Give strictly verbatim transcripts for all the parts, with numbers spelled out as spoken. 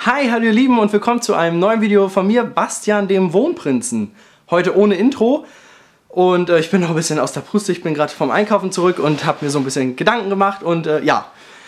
Hi, hallo ihr Lieben und willkommen zu einem neuen Video von mir, Bastian, dem Wohnprinzen. Heute ohne Intro und äh, ich bin noch ein bisschen aus der Puste, ich bin gerade vom Einkaufen zurück und habe mir so ein bisschen Gedanken gemacht und äh, ja,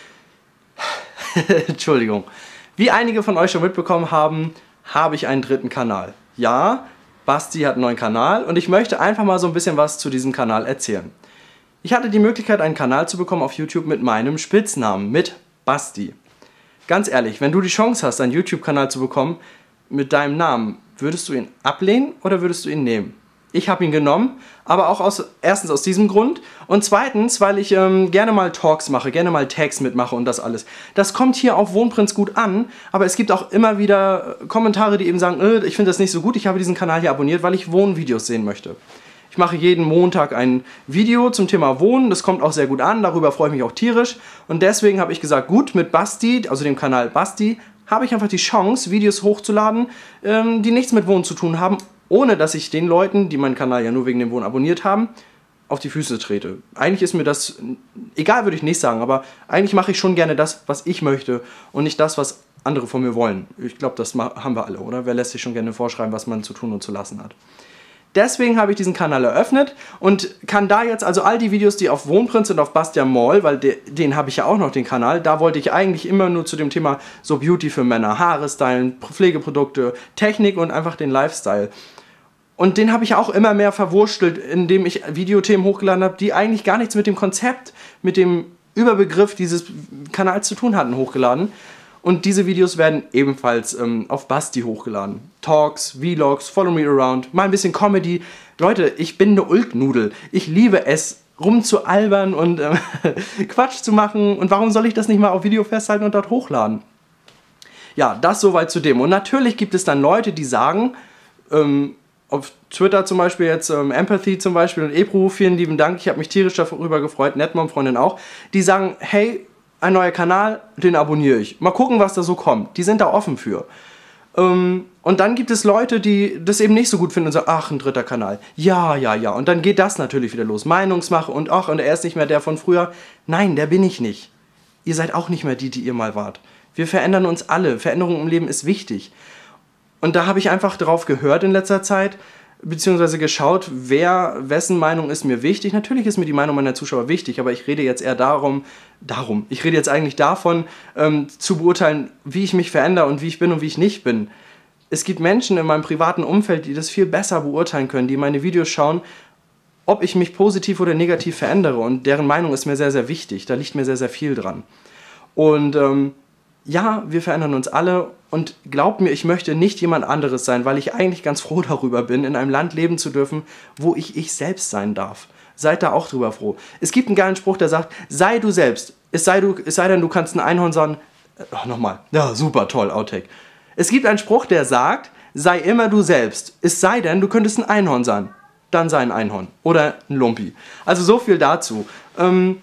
Entschuldigung. Wie einige von euch schon mitbekommen haben, habe ich einen dritten Kanal. Ja, Basti hat einen neuen Kanal und ich möchte einfach mal so ein bisschen was zu diesem Kanal erzählen. Ich hatte die Möglichkeit, einen Kanal zu bekommen auf YouTube mit meinem Spitznamen, mit Basti. Ganz ehrlich, wenn du die Chance hast, einen YouTube-Kanal zu bekommen mit deinem Namen, würdest du ihn ablehnen oder würdest du ihn nehmen? Ich habe ihn genommen, aber auch aus, erstens aus diesem Grund und zweitens, weil ich ähm, gerne mal Talks mache, gerne mal Tags mitmache und das alles. Das kommt hier auf Wohnprinz gut an, aber es gibt auch immer wieder Kommentare, die eben sagen, äh, ich finde das nicht so gut, ich habe diesen Kanal hier abonniert, weil ich Wohnvideos sehen möchte. Ich mache jeden Montag ein Video zum Thema Wohnen, das kommt auch sehr gut an, darüber freue ich mich auch tierisch. Und deswegen habe ich gesagt, gut, mit Basti, also dem Kanal Basti, habe ich einfach die Chance, Videos hochzuladen, ähm, die nichts mit Wohnen zu tun haben, ohne dass ich den Leuten, die meinen Kanal ja nur wegen dem Wohnen abonniert haben, auf die Füße trete. Eigentlich ist mir das, egal würde ich nicht sagen, aber eigentlich mache ich schon gerne das, was ich möchte und nicht das, was andere von mir wollen. Ich glaube, das haben wir alle, oder? Wer lässt sich schon gerne vorschreiben, was man zu tun und zu lassen hat? Deswegen habe ich diesen Kanal eröffnet und kann da jetzt also all die Videos, die auf Wohnprinz und auf Bastian Mall, weil de, den habe ich ja auch noch, den Kanal, da wollte ich eigentlich immer nur zu dem Thema so Beauty für Männer, Haare stylen, Pflegeprodukte, Technik und einfach den Lifestyle. Und den habe ich auch immer mehr verwurstelt, indem ich Videothemen hochgeladen habe, die eigentlich gar nichts mit dem Konzept, mit dem Überbegriff dieses Kanals zu tun hatten, hochgeladen. Und diese Videos werden ebenfalls ähm, auf Basti hochgeladen. Talks, Vlogs, Follow Me Around, mal ein bisschen Comedy. Leute, ich bin eine Ulknudel. Ich liebe es, rumzualbern und äh, Quatsch zu machen. Und warum soll ich das nicht mal auf Video festhalten und dort hochladen? Ja, das soweit zu dem. Und natürlich gibt es dann Leute, die sagen, ähm, auf Twitter zum Beispiel jetzt, ähm, Empathy zum Beispiel und Ebru, vielen lieben Dank, ich habe mich tierisch darüber gefreut, Netmom-Freundin auch, die sagen, hey, ein neuer Kanal, den abonniere ich. Mal gucken, was da so kommt. Die sind da offen für. Ähm, und dann gibt es Leute, die das eben nicht so gut finden und sagen, ach, ein dritter Kanal. Ja, ja, ja. Und dann geht das natürlich wieder los. Meinungsmache und ach, und er ist nicht mehr der von früher. Nein, der bin ich nicht. Ihr seid auch nicht mehr die, die ihr mal wart. Wir verändern uns alle. Veränderung im Leben ist wichtig. Und da habe ich einfach drauf gehört in letzter Zeit, beziehungsweise geschaut, wer, wessen Meinung ist mir wichtig. Natürlich ist mir die Meinung meiner Zuschauer wichtig, aber ich rede jetzt eher darum, darum, ich rede jetzt eigentlich davon, ähm, zu beurteilen, wie ich mich verändere und wie ich bin und wie ich nicht bin. Es gibt Menschen in meinem privaten Umfeld, die das viel besser beurteilen können, die meine Videos schauen, ob ich mich positiv oder negativ verändere und deren Meinung ist mir sehr, sehr wichtig. Da liegt mir sehr, sehr viel dran. Und ähm, ja, wir verändern uns alle und glaubt mir, ich möchte nicht jemand anderes sein, weil ich eigentlich ganz froh darüber bin, in einem Land leben zu dürfen, wo ich ich selbst sein darf. Seid da auch drüber froh. Es gibt einen geilen Spruch, der sagt, sei du selbst. Es sei, du, es sei denn, du kannst ein Einhorn sein. Oh, nochmal. Ja, super, toll, Outtake. Es gibt einen Spruch, der sagt, sei immer du selbst. Es sei denn, du könntest ein Einhorn sein. Dann sei ein Einhorn. Oder ein Lumpi. Also so viel dazu. Ähm,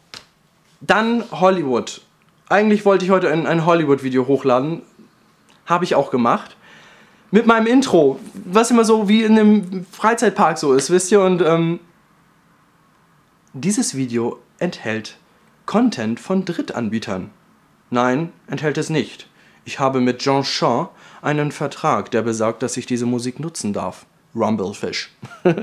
dann Hollywood. Eigentlich wollte ich heute ein, ein Hollywood-Video hochladen. Habe ich auch gemacht. Mit meinem Intro, was immer so wie in einem Freizeitpark so ist, wisst ihr? Und ähm, dieses Video enthält Content von Drittanbietern. Nein, enthält es nicht. Ich habe mit Jean Sean einen Vertrag, der besagt, dass ich diese Musik nutzen darf. Rumblefish.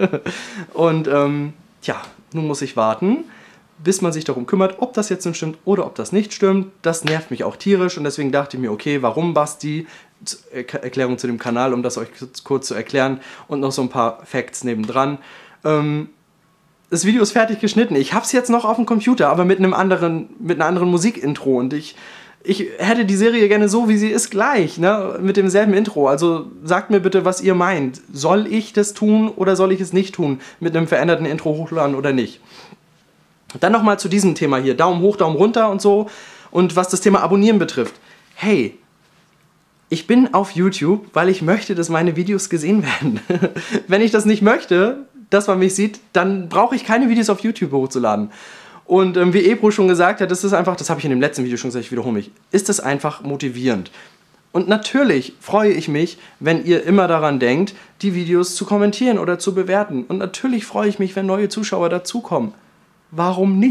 Und ähm, tja, nun muss ich warten, bis man sich darum kümmert, ob das jetzt nun stimmt oder ob das nicht stimmt. Das nervt mich auch tierisch und deswegen dachte ich mir, okay, warum Basti? Erklärung zu dem Kanal, um das euch kurz zu erklären und noch so ein paar Facts nebendran. Ähm, das Video ist fertig geschnitten. Ich habe es jetzt noch auf dem Computer, aber mit einem anderen, mit einer anderen Musikintro und ich, ich hätte die Serie gerne so, wie sie ist, gleich, ne? Mit demselben Intro. Also sagt mir bitte, was ihr meint. Soll ich das tun oder soll ich es nicht tun? Mit einem veränderten Intro hochladen oder nicht? Dann nochmal zu diesem Thema hier, Daumen hoch, Daumen runter und so. Und was das Thema Abonnieren betrifft. Hey, ich bin auf YouTube, weil ich möchte, dass meine Videos gesehen werden. Wenn ich das nicht möchte, dass man mich sieht, dann brauche ich keine Videos auf YouTube hochzuladen. Und ähm, wie Ebro schon gesagt hat, das ist einfach, das habe ich in dem letzten Video schon gesagt, ich wiederhole mich, ist das einfach motivierend. Und natürlich freue ich mich, wenn ihr immer daran denkt, die Videos zu kommentieren oder zu bewerten. Und natürlich freue ich mich, wenn neue Zuschauer dazukommen. Warum nicht?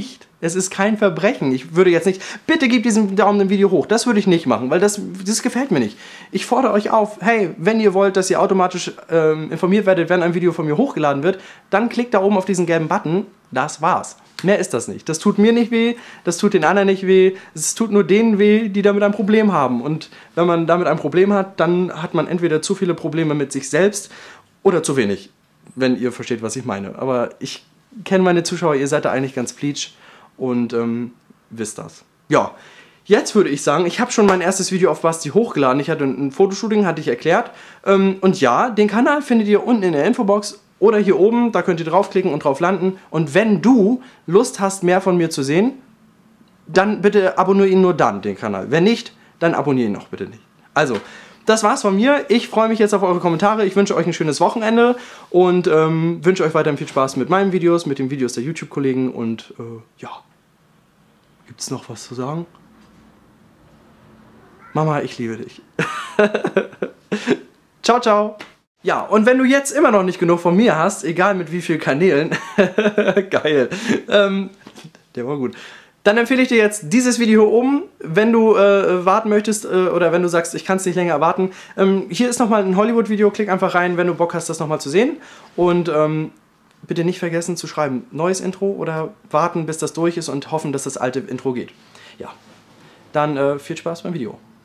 Es ist kein Verbrechen. Ich würde jetzt nicht, bitte gebt diesen Daumen im Video hoch. Das würde ich nicht machen, weil das, das gefällt mir nicht. Ich fordere euch auf, hey, wenn ihr wollt, dass ihr automatisch ähm, informiert werdet, wenn ein Video von mir hochgeladen wird, dann klickt da oben auf diesen gelben Button. Das war's. Mehr ist das nicht. Das tut mir nicht weh, das tut den anderen nicht weh. Es tut nur denen weh, die damit ein Problem haben. Und wenn man damit ein Problem hat, dann hat man entweder zu viele Probleme mit sich selbst oder zu wenig. Wenn ihr versteht, was ich meine. Aber ich kenne meine Zuschauer, ihr seid da eigentlich ganz pleatsch und ähm, wisst das. Ja, jetzt würde ich sagen, ich habe schon mein erstes Video auf Basti hochgeladen. Ich hatte ein Fotoshooting, hatte ich erklärt. Ähm, und ja, den Kanal findet ihr unten in der Infobox oder hier oben. Da könnt ihr draufklicken und drauf landen. Und wenn du Lust hast, mehr von mir zu sehen, dann bitte abonniere ihn nur dann, den Kanal. Wenn nicht, dann abonniere ihn noch bitte nicht. Also, das war's von mir. Ich freue mich jetzt auf eure Kommentare. Ich wünsche euch ein schönes Wochenende und ähm, wünsche euch weiterhin viel Spaß mit meinen Videos, mit den Videos der YouTube-Kollegen und äh, ja. Gibt's noch was zu sagen? Mama, ich liebe dich. Ciao, ciao. Ja, und wenn du jetzt immer noch nicht genug von mir hast, egal mit wie vielen Kanälen, geil, ähm, der war gut. Dann empfehle ich dir jetzt dieses Video hier oben, wenn du äh, warten möchtest äh, oder wenn du sagst, ich kann es nicht länger erwarten. Ähm, hier ist nochmal ein Hollywood-Video, klick einfach rein, wenn du Bock hast, das nochmal zu sehen. Und ähm, bitte nicht vergessen zu schreiben, neues Intro oder warten, bis das durch ist und hoffen, dass das alte Intro geht. Ja, dann äh, viel Spaß beim Video.